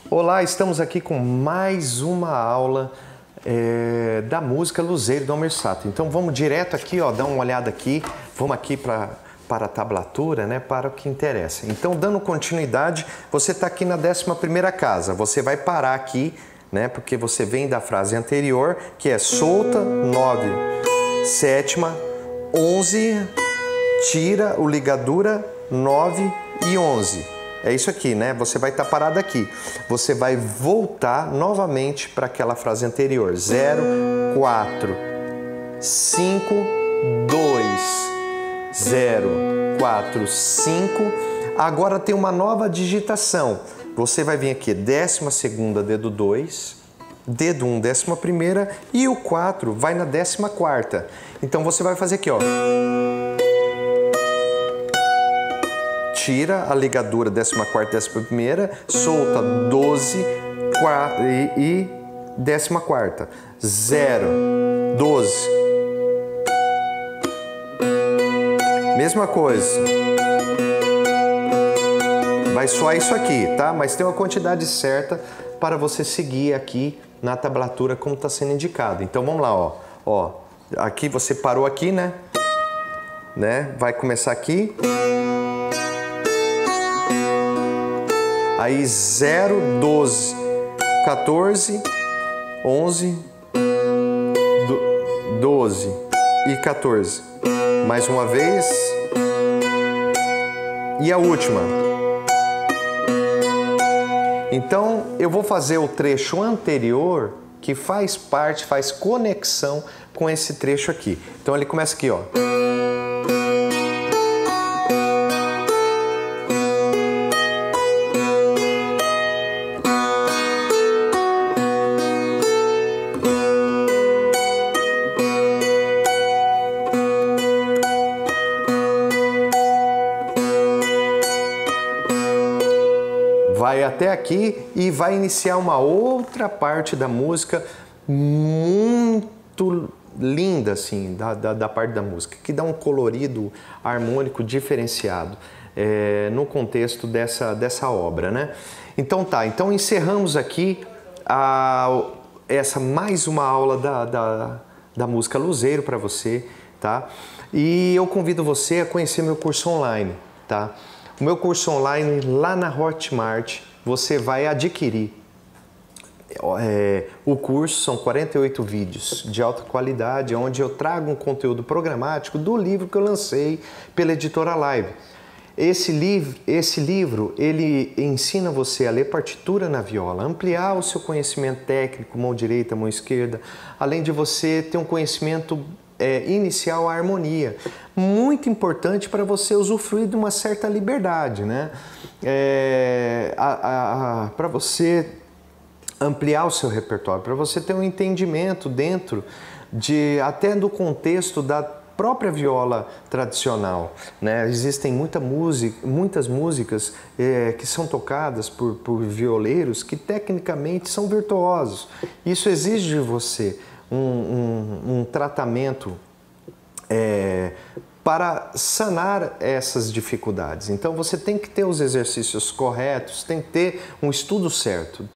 Olá, estamos aqui com mais uma aula da música Luzeiro do Almir Sater. Então vamos direto aqui, ó, dar uma olhada aqui, vamos aqui para a tablatura, né, para o que interessa. Então, dando continuidade, você está aqui na 11ª casa, você vai parar aqui, né, porque você vem da frase anterior, que é solta, 9, sétima, 11, tira o ligadura, 9 e 11. É isso aqui, né? Você vai estar parado aqui. Você vai voltar novamente para aquela frase anterior. 0, 4, 5, 2, 0, 4, 5. Agora tem uma nova digitação. Você vai vir aqui, 12ª, dedo 2, dedo 1, 11ª e o 4 vai na 14ª. Então você vai fazer aqui, ó. Tira a ligadura 14ª, 11ª, solta 12 e 14ª. 0, 12. Mesma coisa. Vai soar isso aqui, tá? Mas tem uma quantidade certa para você seguir aqui na tablatura como está sendo indicado. Então vamos lá, ó. Ó, aqui você parou aqui, né? Vai começar aqui. Aí 0, 12, 14, 11, 12 e 14. Mais uma vez. E a última. Então, eu vou fazer o trecho anterior que faz parte, faz conexão com esse trecho aqui. Então, ele começa aqui, ó. Vai até aqui e vai iniciar uma outra parte da música muito linda, assim, da parte da música, que dá um colorido harmônico diferenciado no contexto dessa obra, né? Então tá, então encerramos aqui essa mais uma aula da música Luzeiro para você, tá? E eu convido você a conhecer meu curso online, tá? O meu curso online lá na Hotmart, você vai adquirir o curso, são 48 vídeos de alta qualidade, onde eu trago um conteúdo programático do livro que eu lancei pela editora Live. Esse livro, ele ensina você a ler partitura na viola, ampliar o seu conhecimento técnico, mão direita, mão esquerda, além de você ter um conhecimento inicial à harmonia, muito importante para você usufruir de uma certa liberdade, né? Para você ampliar o seu repertório, para você ter um entendimento dentro até do contexto da própria viola tradicional, né? Existem muitas músicas que são tocadas por violeiros que tecnicamente são virtuosos. Isso exige de você um tratamento para sanar essas dificuldades. Então você tem que ter os exercícios corretos, tem que ter um estudo certo.